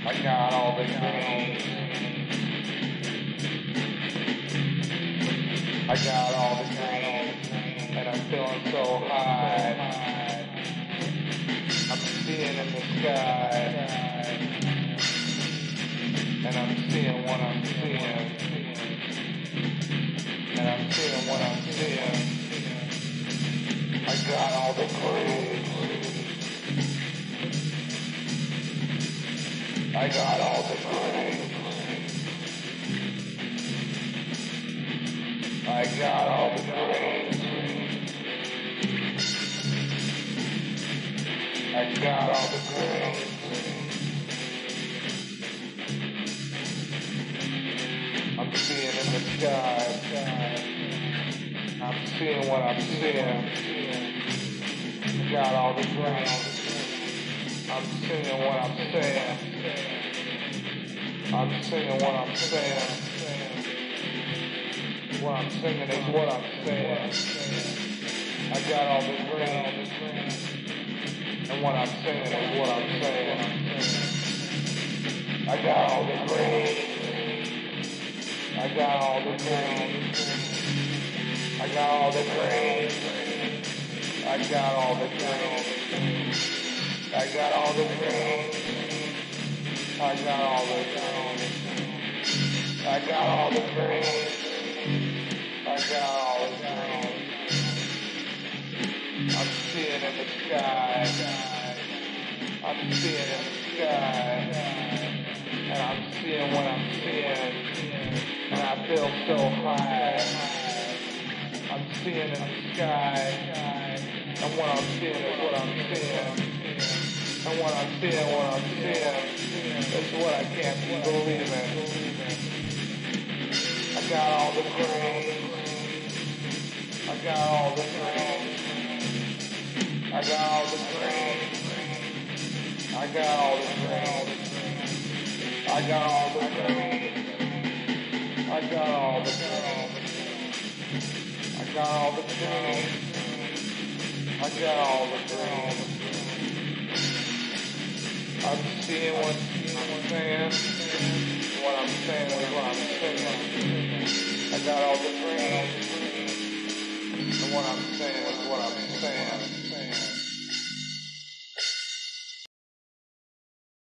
I got all the dreams. I got all the dreams, and I'm feeling so high. I'm seeing in the sky, and I'm seeing what I'm seeing, and I'm seeing what I'm seeing. I got all the dreams. I got all the dreams. I got all the dreams. I got all the dreams. I'm seeing in the sky. I'm seeing what I'm seeing. I got all the dreams. I'm singing what I'm saying. I'm singing what I'm saying. What I'm singing is what I'm saying. I got all the dreams. And what I'm singing is what I'm saying. I got all the dreams. I got all the dreams. I got all the dreams. I got all the dreams. I got all the dreams. I got all the dreams. I got all the dreams. I got all the dreams. I'm seeing in the sky. I'm seeing in the sky. And I'm seeing what I'm seeing. And I feel so high. I'm seeing in the sky. And what I'm seeing is what I'm seeing. And what I'm seeing, what I'm seeing, is what I can't believe in. I got all the dreams. I got all the dreams. I got all the dreams. I got all the dreams. I got all the dreams. I got all the dreams. I got all the dreams. I got all the dreams. I'm seeing what I'm saying. What I'm saying is what I'm saying. I got all the dreams. And what I'm saying is what I'm saying.